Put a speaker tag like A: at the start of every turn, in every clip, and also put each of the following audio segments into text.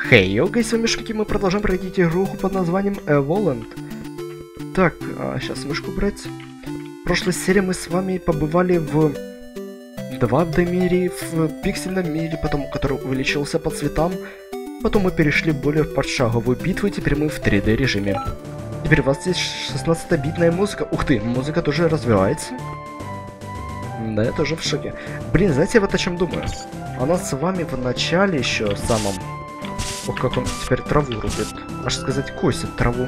A: Хей, йога, с вами Шмики, мы продолжаем пройти игру под названием Evoland. Так, сейчас мышку брать. В прошлой серии мы с вами побывали в 2D мире, в пиксельном мире, потом который увеличился по цветам. Потом мы перешли более в пошаговую битву, и теперь мы в 3D режиме. Теперь у вас здесь 16-битная музыка. Ух ты, музыка тоже развивается. Да, я тоже в шоке. Блин, знаете, я вот о чем думаю? У нас с вами в начале еще самом... Ох, как он теперь траву рубит. Аж сказать, косит траву.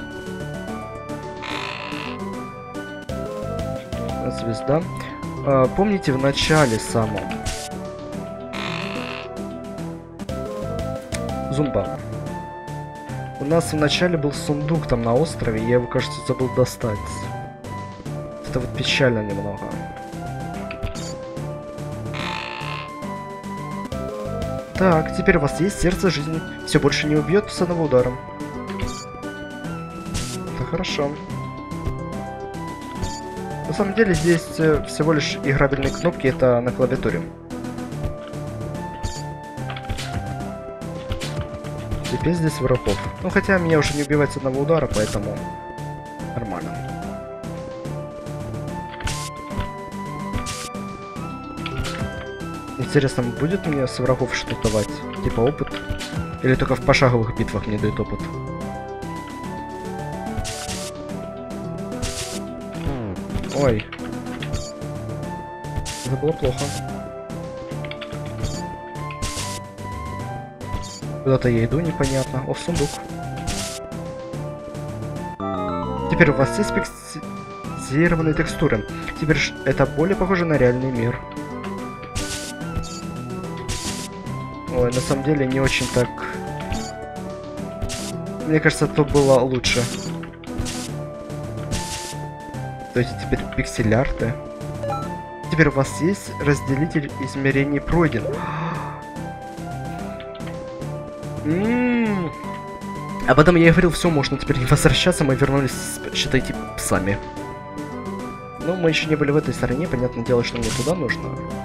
A: Звезда. Помните, в начале самом... Зумба. У нас в начале был сундук там на острове, я его, кажется, забыл достать. Это вот печально немного. Так, теперь у вас есть сердце жизни. Все больше не убьет с одного удара. Это хорошо. На самом деле здесь всего лишь играбельные кнопки, это на клавиатуре. Теперь здесь врагов. Ну хотя меня уже не убивать с одного удара, поэтому нормально. Интересно, будет мне с врагов что-то давать? Типа опыт? Или только в пошаговых битвах мне дают опыт? Ой. Это было плохо. Куда-то я иду, непонятно. О, сундук. Теперь у вас есть пикселированные текстуры. Теперь это более похоже на реальный мир. Ой, на самом деле не очень так... Мне кажется, то было лучше. То есть теперь пиксель-арты. Теперь у вас есть разделитель измерений пройден. Об этом я и говорил, все, можно теперь не возвращаться, мы вернулись, считайте, сами. Но мы еще не были в этой стороне, понятное дело, что мне туда нужно.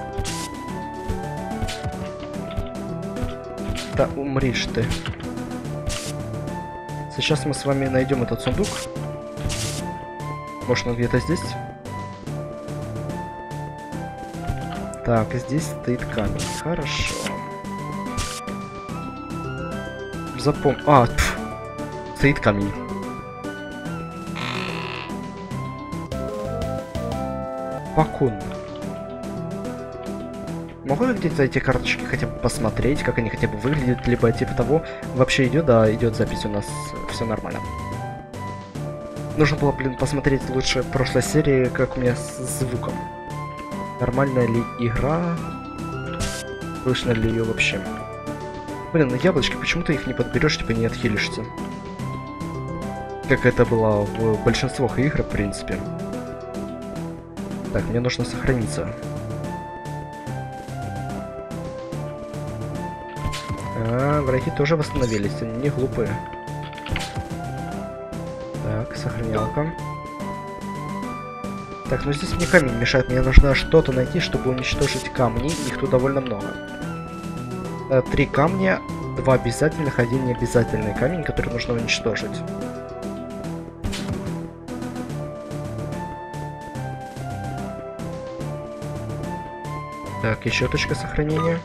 A: Да умришь ты. Сейчас мы с вами найдем этот сундук. Может, он где-то здесь? Так, здесь стоит камень. Хорошо. Запомни. Стоит камень. Пакун. Могу я где-то эти карточки хотя бы посмотреть, как они хотя бы выглядят, либо типа того? Вообще идет, да, идет запись у нас, все нормально. Нужно было, блин, посмотреть лучше в прошлой серии, как у меня с звуком. Нормальная ли игра? Слышно ли ее вообще? Блин, на яблочки почему-то их не подберешь, типа не отхилишься. Как это было в большинстве игр, в принципе. Так, мне нужно сохраниться. Враги тоже восстановились, они не глупые. Так, сохранялка. Так, ну здесь мне камень мешает, мне нужно что-то найти, чтобы уничтожить камни, их тут довольно много. 3 камня, 2 обязательных, 1 необязательный камень, который нужно уничтожить. Так, еще точка сохранения.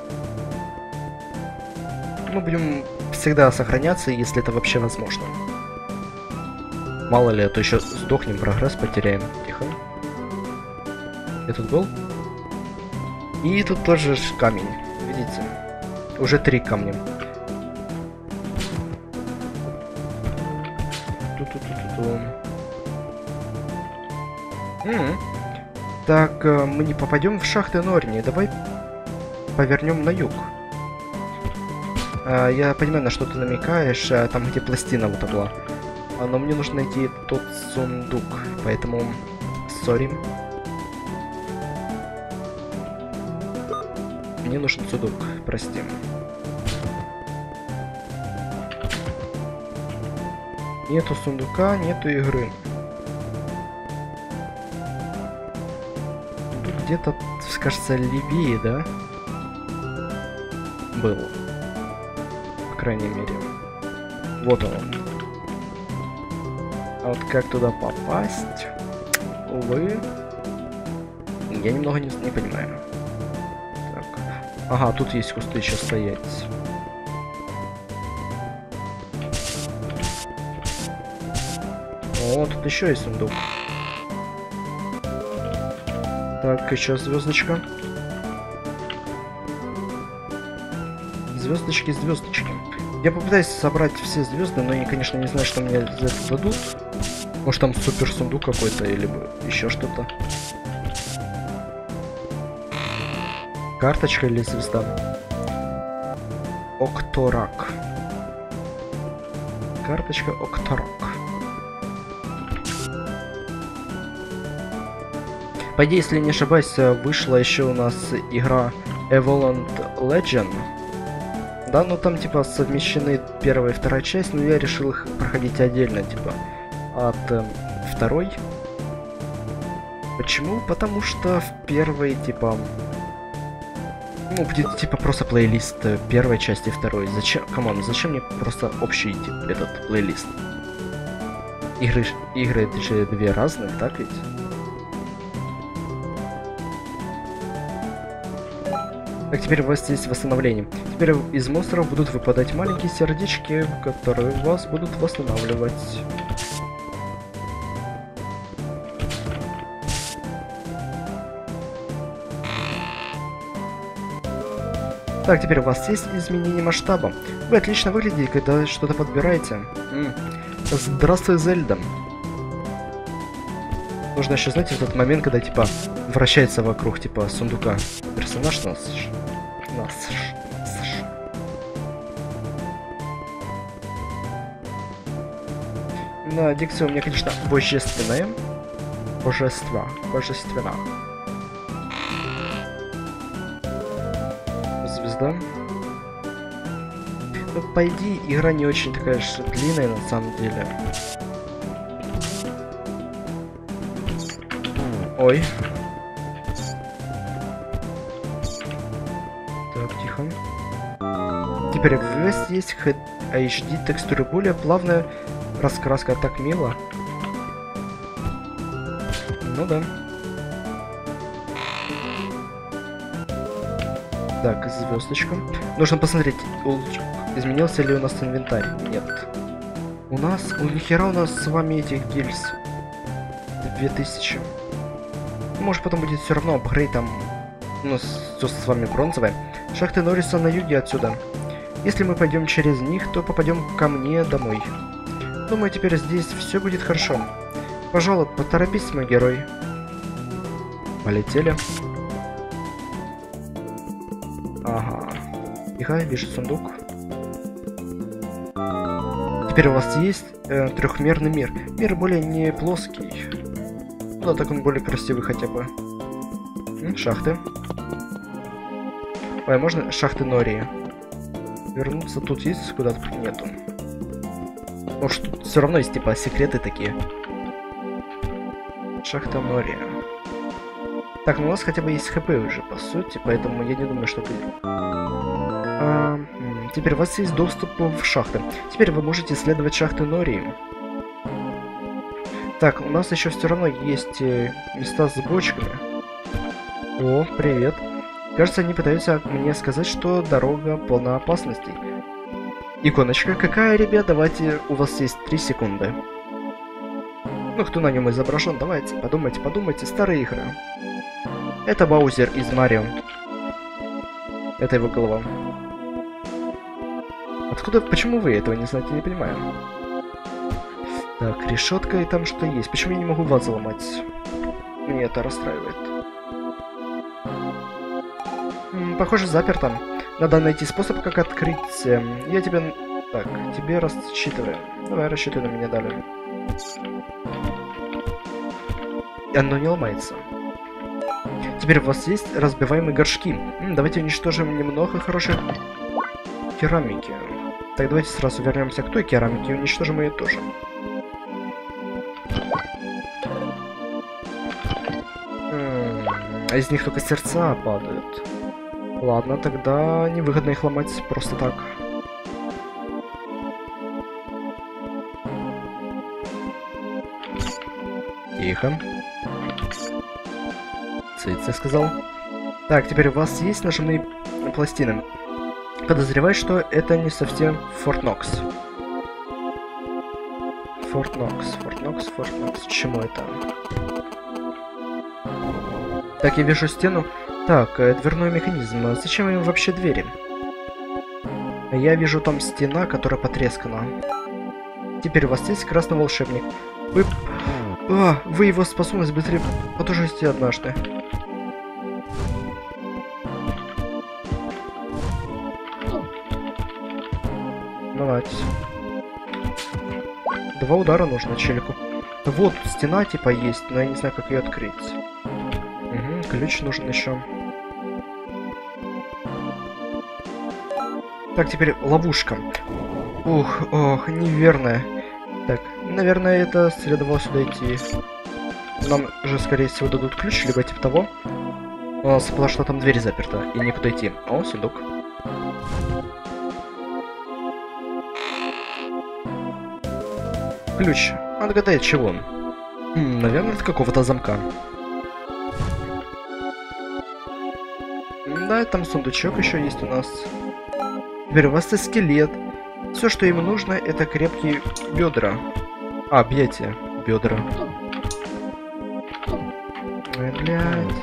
A: Мы будем всегда сохраняться, если это вообще возможно. Мало ли, а то еще сдохнем, прогресс потеряем. Тихо. Я тут был. И тут тоже камень. Видите? Уже 3 камня. Так, мы не попадем в шахты Норни. Давай повернем на юг. Я понимаю, на что ты намекаешь, там где пластина вот была. Но мне нужно найти тот сундук, поэтому... Сори. Мне нужен сундук, прости. Нету сундука, нету игры. Тут где-то, кажется, левее, да? Был. крайней мере. Вот он. А вот как туда попасть? Увы. Я немного не понимаю. Так. Ага, тут есть кусты еще стоять. О, тут еще есть сундук. Так, еще звездочка. Звездочки, звездочки. Я попытаюсь собрать все звезды, но я, конечно, не знаю, что мне за это дадут. Может, там супер сундук какой-то, или еще что-то. Карточка или звезда? Окторак. Карточка Окторак. По идее, если не ошибаюсь, вышла еще у нас игра Evoland Legend. Да, ну там типа совмещены первая и вторая часть, но я решил их проходить отдельно, типа, от второй. Почему? Потому что в первой, типа, ну, будет типа просто плейлист первой части и второй. Зачем? Камон, зачем мне просто общий этот плейлист? Игры это же две разных, так ведь? Так, теперь у вас есть восстановление. Теперь из монстров будут выпадать маленькие сердечки, которые вас будут восстанавливать. Так, теперь у вас есть изменение масштаба. Вы отлично выглядите, когда что-то подбираете. Здравствуй, Зельда. Нужно еще, знаете, в тот момент, когда, типа, вращается вокруг, типа, сундука персонаж нас. На дикция у меня, конечно, божественная. Божественно. Звезда. Ну, по идее, игра не очень такая же длинная, на самом деле. Ой. Так, тихо. Теперь в вас есть HD текстуры, более плавная раскраска, так мило. Ну да. Так, звездочка. Нужно посмотреть, изменился ли у нас инвентарь. Нет. Нихера у нас с вами этих гильз. 2000. Может, потом будет все равно апгрейд там. У нас все с вами бронзовое. Шахты Норриса на юге отсюда. Если мы пойдем через них, то попадем ко мне домой. Думаю, теперь здесь все будет хорошо. Пожалуй, поторопись, мой герой. Полетели. Ага. Тихо, вижу сундук. Теперь у вас есть трехмерный мир. Мир более не плоский. Ну да, так он более красивый хотя бы. Шахты. Ой, можно шахты Нории? Вернуться тут есть куда-то? Нету. Может, тут все равно есть типа секреты такие. Шахта Нория. Так, ну у нас хотя бы есть хп уже, по сути, поэтому я не думаю, что ты... Теперь у вас есть доступ в шахты. Теперь вы можете исследовать шахты Нории. Так, у нас еще все равно есть места с бочками. О, привет. Кажется, они пытаются мне сказать, что дорога полна опасностей. Иконочка какая, ребят? Давайте, у вас есть 3 секунды. Ну, кто на нем изображен? Давайте, подумайте, старые игры. Это Баузер из Марио. Это его голова. Откуда, почему вы этого не знаете, не понимаю. Так, решетка и там что есть. Почему я не могу вазу ломать? Меня это расстраивает. Похоже, заперто. Надо найти способ, как открыть. Я тебе... Так, тебе рассчитываю. Давай, рассчитывай на меня далее. Оно не ломается. Теперь у вас есть разбиваемые горшки. Давайте уничтожим немного хороших керамики. Так, давайте сразу вернемся к той керамике и уничтожим ее тоже. А из них только сердца падают. Ладно, тогда невыгодно их ломать просто так. Тихо. Цыц, я сказал. Так, теперь у вас есть нажимные пластины. Подозреваю, что это не совсем Форт Нокс. Форт Нокс. Чему это? Так, я вижу стену. Так, дверной механизм. Зачем им вообще двери? Я вижу там стена, которая потрескана. Теперь у вас есть красный волшебник. Вы его способность быстрее потушите однажды. Молодец. 2 удара нужно челику. Вот, стена типа есть, но я не знаю, как ее открыть. Угу, ключ нужен еще. Так, теперь ловушка. Ох, неверная. Так, наверное, это следовало сюда идти. Нам же, скорее всего, дадут ключ, либо типа того. У нас была, что там дверь заперта, и некуда идти. О, сундук. Ключ. Отгадай, чего он? Наверное, от какого-то замка. Да, там сундучок еще есть у нас. Теперь у вас есть скелет. Все, что ему нужно, это крепкие бедра. Объятия. Бедра. Ой, блядь.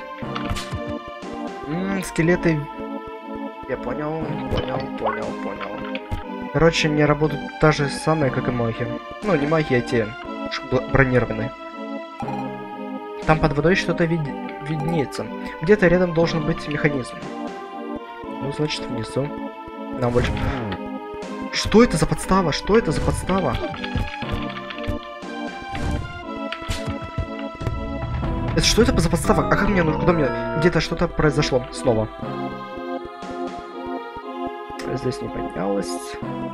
A: Скелеты. Я понял. Короче, не работают та же самая, как и маги. Ну, не маги, а те бронированные. Там под водой что-то виднеется. Где-то рядом должен быть механизм. Ну, значит, внизу. Нам больше... Что это за подстава? Что это за подстава? Это что это за подстава? А как мне нужно? Куда мне? Где-то что-то произошло снова. Здесь не поднялось.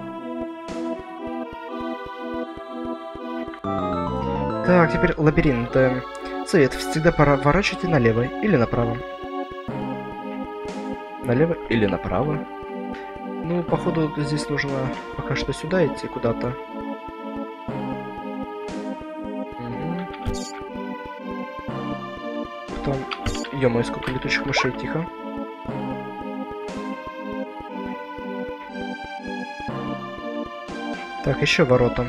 A: Так, теперь лабиринт. Совет. Всегда поворачивайте налево или направо. Налево или направо. Ну, походу, здесь нужно пока что сюда идти куда-то. Потом... Ё-моё, сколько летучих мышей, тихо. Так, еще ворота.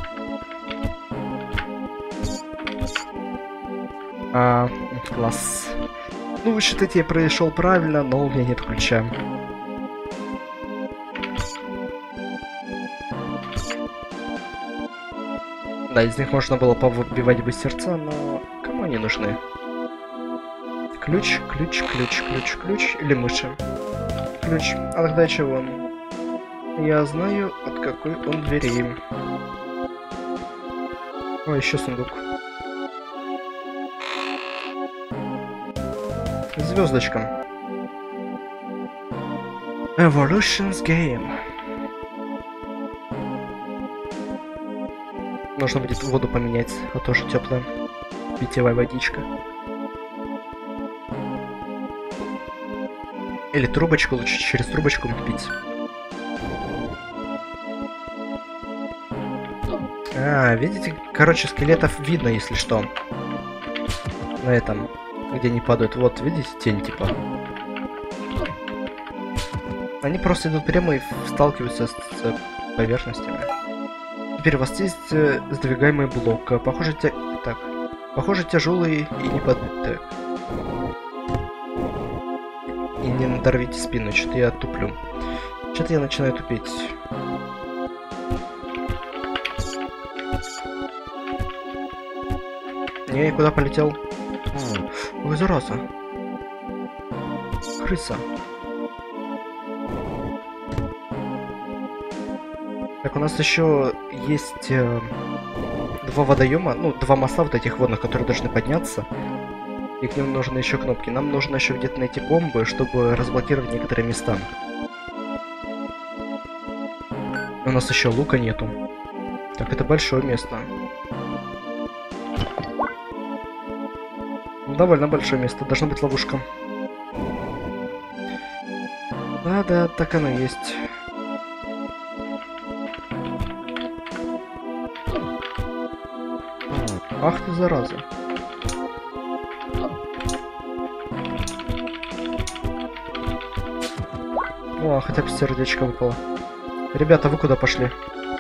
A: Класс. Ну, считайте, я пришел правильно, но у меня нет ключа. Да, из них можно было повыбивать бы сердца, но кому они нужны? Ключ или мыши? Ключ. А тогда чего? Я знаю, от какой он двери. О, еще сундук. Звездочка. Evolutions Game. Нужно будет воду поменять, а то же теплая питьевая водичка. Или трубочку, лучше через трубочку пить. Видите? Короче, скелетов видно, если что. На этом, где они падают. Вот, видите, тень типа. Они просто идут прямо и сталкиваются с поверхностями. Теперь у вас есть сдвигаемый блок. Похоже, похоже, тяжелый и не подбитый. И не надорвите спину, что-то я туплю. Что-то я начинаю тупить. Не, куда полетел? Ой, зараза. Крыса. Так, у нас еще есть 2 водоема, ну, 2 моста вот этих водных, которые должны подняться. И к ним нужны еще кнопки. Нам нужно еще где-то найти бомбы, чтобы разблокировать некоторые места. У нас еще лука нету. Так, это большое место. Довольно большое место. Должна быть ловушка. Да, так оно и есть. Ах ты, зараза. О, хотя бы сердечко выпало. Ребята, вы куда пошли?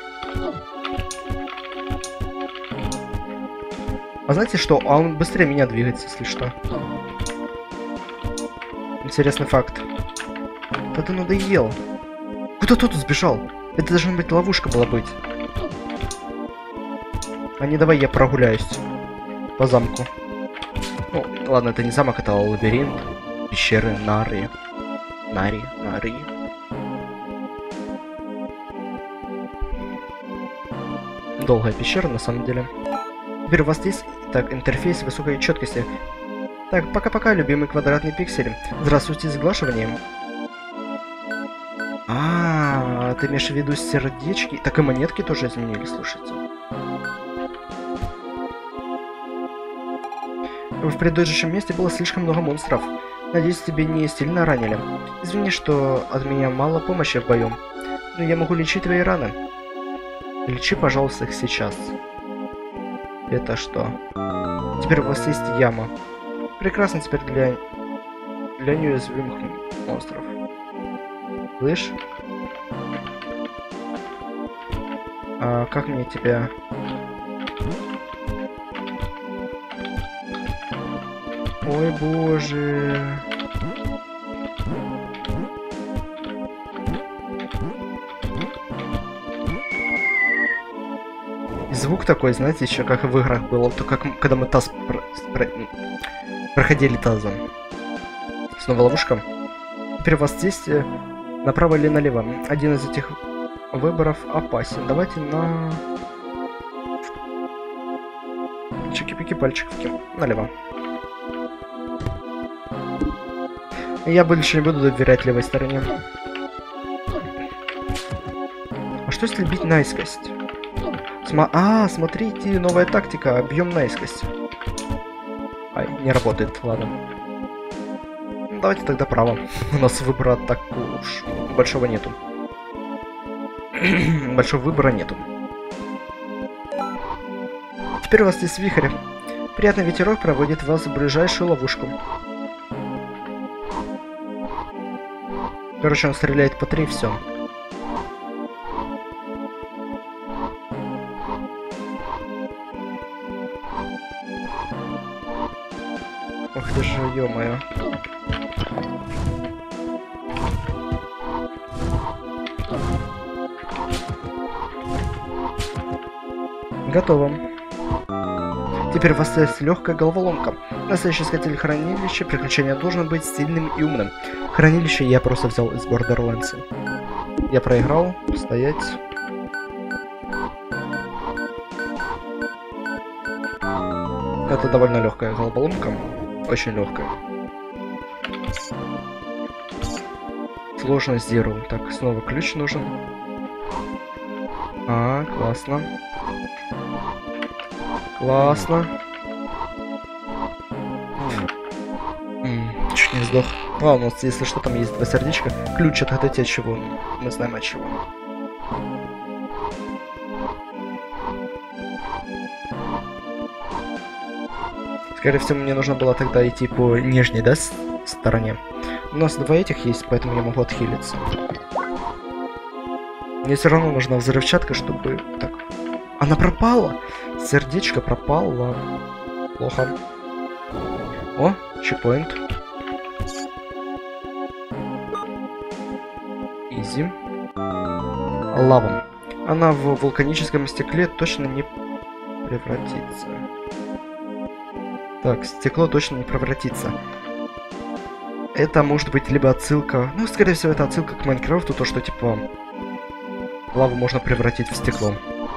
A: А знаете что? А он быстрее меня двигается, если что. Интересный факт. Да ты надоел. Куда тут сбежал? Это должна быть ловушка была быть. А не давай я прогуляюсь по замку. Ну, ладно, это не замок, это лабиринт. Пещеры Нари. Нари. Долгая пещера, на самом деле. Теперь у вас здесь, так, интерфейс высокой четкости. Так, пока-пока, любимый квадратный пиксель. Здравствуйте, с сглаживанием. Ты имеешь в виду сердечки? Так и монетки тоже изменили, слушайте. В предыдущем месте было слишком много монстров. Надеюсь, тебе не сильно ранили. Извини, что от меня мало помощи в бою. Но я могу лечить твои раны. Лечи, пожалуйста, их сейчас. Это что? Теперь у вас есть яма. Прекрасно теперь для неуязвимых монстров. Слышь? А как мне тебя... Ой, боже... Звук такой, знаете, еще как в играх было, то как когда мы таз проходили тазом. Снова ловушка. Теперь у вас здесь направо или налево. Один из этих выборов опасен. Давайте на... Чики-пики, пальчики. Налево. Я больше не буду доверять левой стороне. А что если бить наискость? Смотрите, новая тактика. Бьем наискость. Ай, не работает, ладно. Давайте тогда право. У нас выбора так уж большого нету. Большого выбора нету. Теперь у вас здесь вихрь. Приятный ветерок проводит вас в ближайшую ловушку. Короче, он стреляет по 3, все. Ох ты же, ё-моё. Готово. Теперь у вас есть легкая головоломка. Настоящий искатель хранилища приключения должен быть сильным и умным. Хранилище я просто взял из Borderlands. Я проиграл. Стоять. Это довольно легкая головоломка. Очень легкая. Сложность Zero. Так, снова ключ нужен. Классно. Классно. Чуть не сдох. У нас, если что, там есть 2 сердечка. Ключ отгадать от чего. Мы знаем от чего. Скорее всего, мне нужно было тогда идти по нижней, да, стороне. У нас 2 этих есть, поэтому я могу отхилиться. Мне все равно нужна взрывчатка, чтобы... Так. Она пропала! Сердечко пропало. Плохо. О, чекпоинт. Изи. Лава. Она в вулканическом стекле точно не превратится. Так, стекло точно не превратится. Это может быть либо отсылка... Ну, скорее всего, это отсылка к Майнкрафту, то, что, типа... Лаву можно превратить в стекло.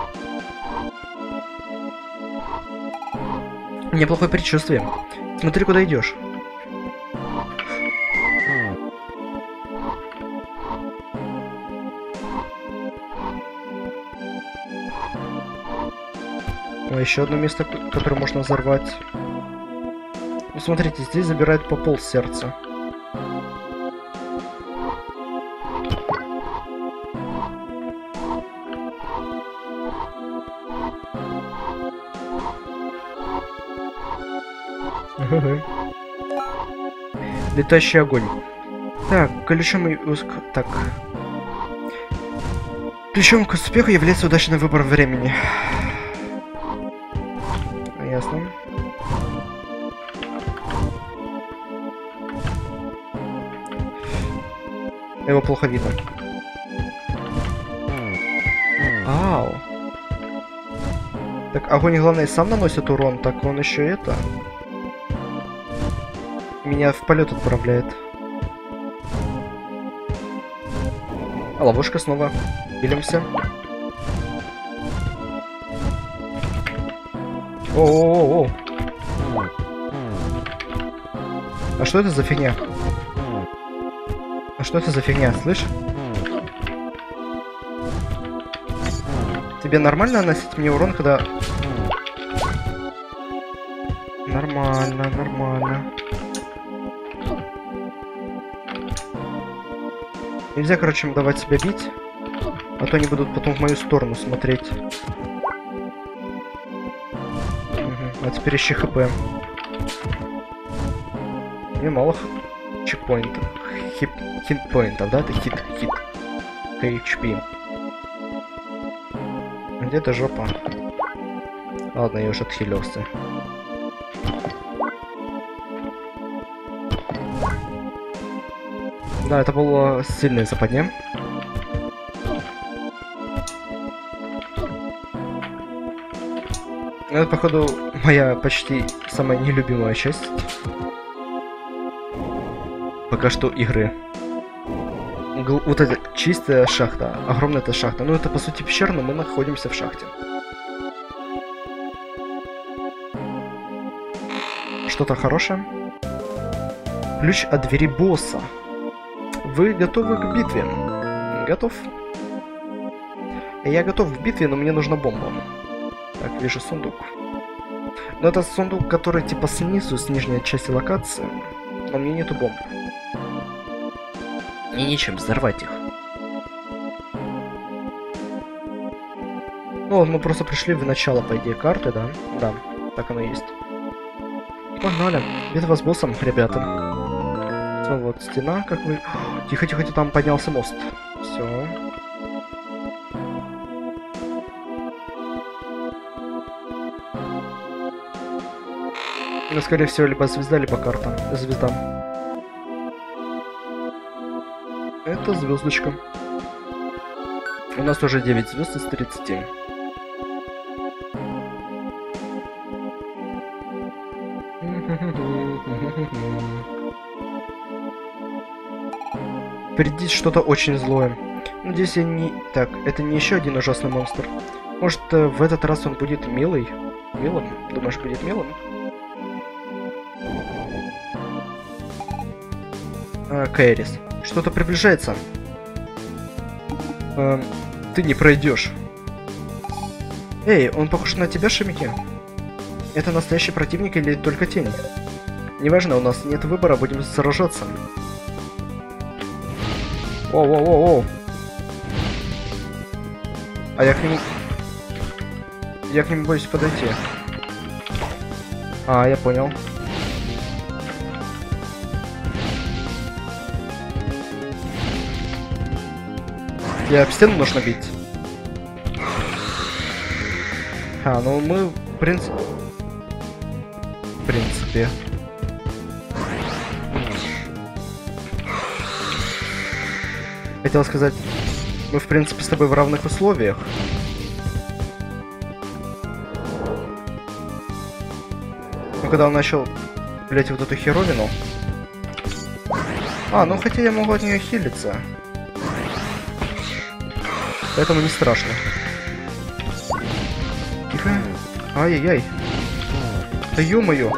A: Неплохое предчувствие. Смотри, куда идешь. О, еще одно место, которое можно взорвать. Ну, смотрите, здесь забирают по пол сердца. Летающий огонь. Так, ключом и так. Ключом к успеху является удачный выбор времени. Ясно. Его плохо видно. Ау. Так, огонь, главное, сам наносит урон, так он еще это... Меня в полет отправляет. А ловушка снова. Пилимся. О-о-о-о. А что это за фигня? А что это за фигня, слышь? Тебе нормально наносить мне урон, когда... Нормально, нормально. Нельзя, короче, им давать себя бить, а то они будут потом в мою сторону смотреть. Угу. А теперь ищи хп. Мне мало чекпоинтов. Хитпоинтов, да? Это хит. HP. Где-то жопа. Ладно, я уже отхилился. Да, это было сильное западня. Это, походу, моя почти самая нелюбимая часть. Пока что игры. Вот это чистая шахта. Огромная эта шахта. Ну, это, по сути, пещера, но мы находимся в шахте. Что-то хорошее. Ключ от двери босса. Вы готовы к битве? Готов? Я готов к битве, но мне нужна бомба. Так, вижу сундук. Но это сундук, который типа снизу, с нижней части локации. Но мне нету бомб. Мне нечем взорвать их. Ну вот мы просто пришли в начало, по идее, карты, да? Да, так оно и есть. Погнали. Битва с боссом, ребята. Вот стена, как вы... Тихо-тихо, там поднялся мост. Все. Ну, скорее всего, либо звезда, либо карта. Звезда. Это звездочка. У нас уже 9 звезд из 30. Впереди что-то очень злое. Надеюсь, я не... Так, это не еще один ужасный монстр. Может, в этот раз он будет милый? Милым? Думаешь, будет милым? Кэрис. Что-то приближается. Ты не пройдешь. Эй, он похож на тебя, Шимики? Это настоящий противник или только тень? Неважно, у нас нет выбора, будем сражаться. Воу-воу-воу-воу. А я к нему... Я к нему боюсь подойти. А, я понял. Я об стену нужно бить. А, ну мы, в принципе... Хотел сказать, мы, в принципе, с тобой в равных условиях. Но когда он начал, блять, вот эту херовину... А, ну хотя я могу от нее хилиться. Поэтому не страшно. Тихо. Ай-яй-яй. Да ё-моё.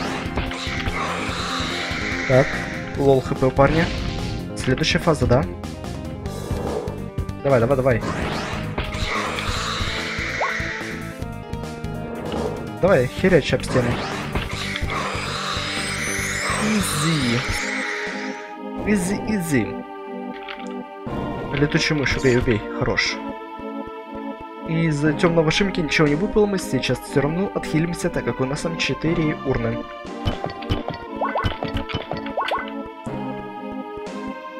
A: Так, лол хп у парня. Следующая фаза, да? Давай, давай, давай. Давай, херячь об стену. Изи. Изи, изи. Летучую мышь, убей, убей. Хорош. Из темного Шимики ничего не выпало, мы сейчас все равно отхилимся, так как у нас там 4 урны.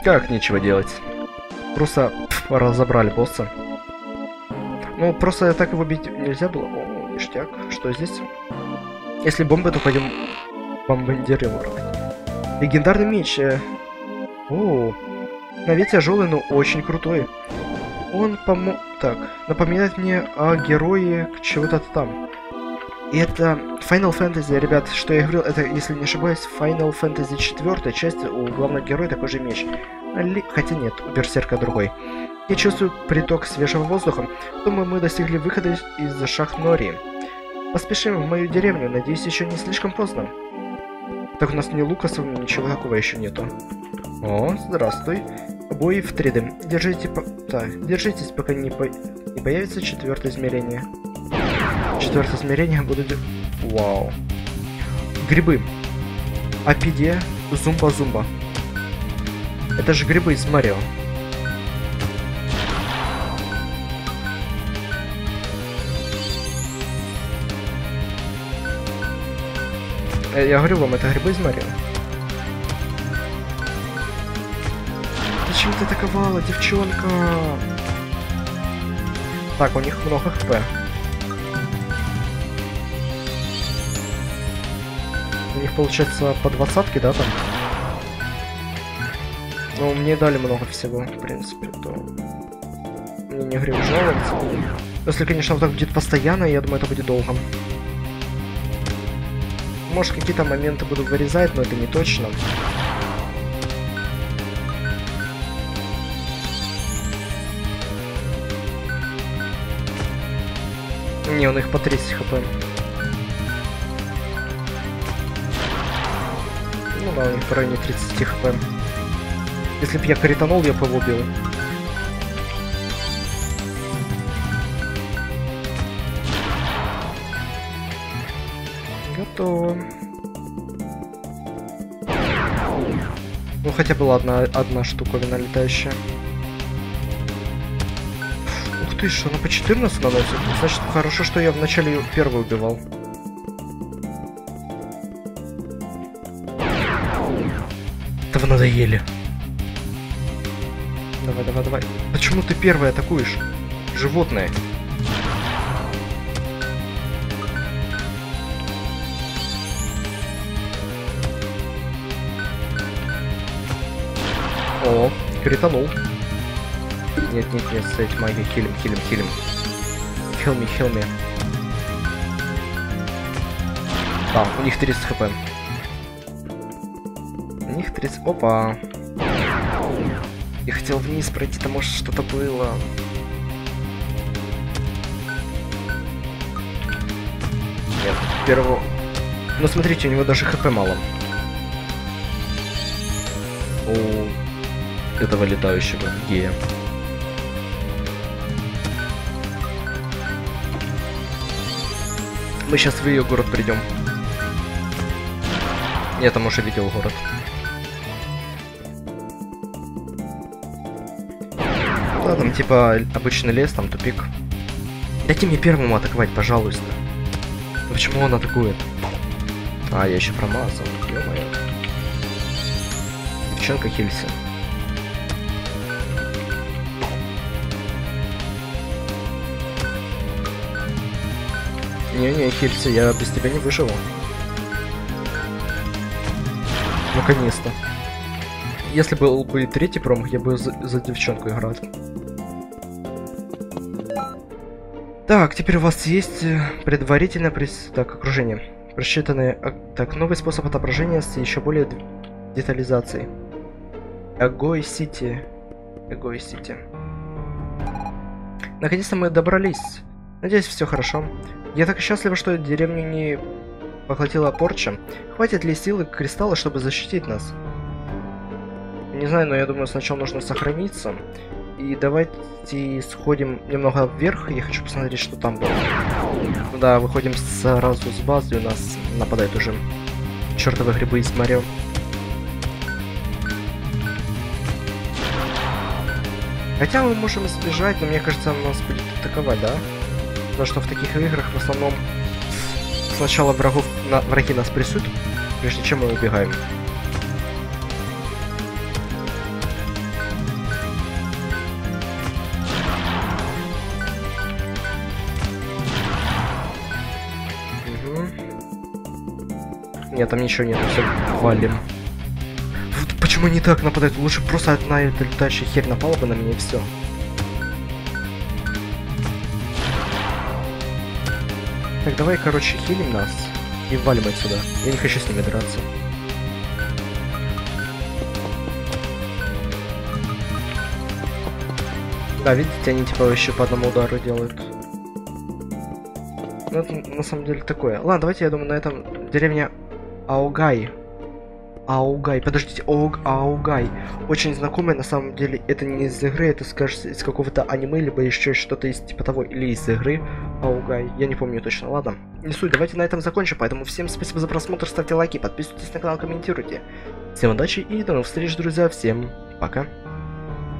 A: Как нечего делать? Просто разобрали босса. Ну, просто так его бить нельзя было. О, ништяк. Что здесь? Если бомбы, то пойдем бомбардировать. Легендарный меч. О, на вид тяжелый, но очень крутой. Он так, напоминает мне о герое чего-то там. И это Final Fantasy, ребят, что я говорил, это, если не ошибаюсь, Final Fantasy 4 часть, у главного героя такой же меч. Хотя нет, у Берсерка другой. Я чувствую приток свежего воздуха. Думаю, мы достигли выхода из Шахнории. Поспешим в мою деревню, надеюсь, еще не слишком поздно. Так у нас ни Лукасов, ничего такого еще нету. О, здравствуй. Обои в 3D. Держитесь, пока не появится четвертое измерение. Четвертое измерение будет... Вау. Грибы. Апидия, зумба-зумба. Это же грибы из Марио. Я говорю вам, это грибы из Марио. Зачем ты атаковала, девчонка? Так, у них много хп. У них получается по 20-ке, да, там? Ну, мне дали много всего, в принципе, то... Мне не грех жаловаться. Если, конечно, вот так будет постоянно, я думаю, это будет долго. Может, какие-то моменты буду вырезать, но это не точно. Не, у них по 30 хп. Ну да, у них в районе 30 хп. Если бы я кританул, я бы его убил. Готово. Ну хотя была одна штуковина летающая. Ух ты, что она по 14 наносит? Значит, хорошо, что я вначале ее первый убивал. Да вы надоели. Давай. Почему ты первый атакуешь? Животное. О, кританул. Нет, стоять магия, хилим. Kill me. Да, у них 30 хп. У них 30... Опа. Я хотел вниз пройти, там может что-то было. Нет, первого... Ну смотрите, у него даже хп мало. У этого летающего гея. Мы сейчас в ее город придем. Я там уже видел город. Да, там типа обычный лес, там тупик. Дайте мне первому атаковать, пожалуйста. Почему он атакует? А, я еще промазал. Ё-моё. Девчонка хилься. Не, хильцы, я без тебя не выживу. Наконец-то. Если был бы третий промах, я бы за девчонку играл. Так, теперь у вас есть предварительное окружение. Просчитанное... Так, новый способ отображения с еще более детализацией. Эгой Сити. Наконец-то мы добрались. Надеюсь, все хорошо. Я так счастлива, что деревню не поглотила порча. Хватит ли силы кристалла, чтобы защитить нас? Не знаю, но я думаю, сначала нужно сохраниться. И давайте сходим немного вверх. Я хочу посмотреть, что там было. Да, выходим сразу с базы. У нас нападают уже чертовы грибы из Марио. Хотя мы можем избежать, но мне кажется, нас будет атаковать, да? Потому что в таких играх в основном сначала враги нас прессуют, прежде чем мы убегаем. Нет, там ничего нет, все, валим. Вот почему не так нападает? Лучше просто одна эта летающая херь напала бы на меня и все. Так, давай, короче, хилим нас и валим отсюда. Я не хочу с ними драться. Да, видите, они типа еще по одному удару делают. Ну, это на самом деле такое. Ладно, давайте, я думаю, на этом деревня Аугай. Аугай, подождите, Аугай. Очень знакомая, на самом деле, это не из игры, это, скажется, из какого-то аниме, либо еще что-то из типа того, или из игры Аугай. Я не помню точно, ладно. Не суть, давайте на этом закончим, поэтому всем спасибо за просмотр, ставьте лайки, подписывайтесь на канал, комментируйте. Всем удачи и до новых встреч, друзья, всем пока.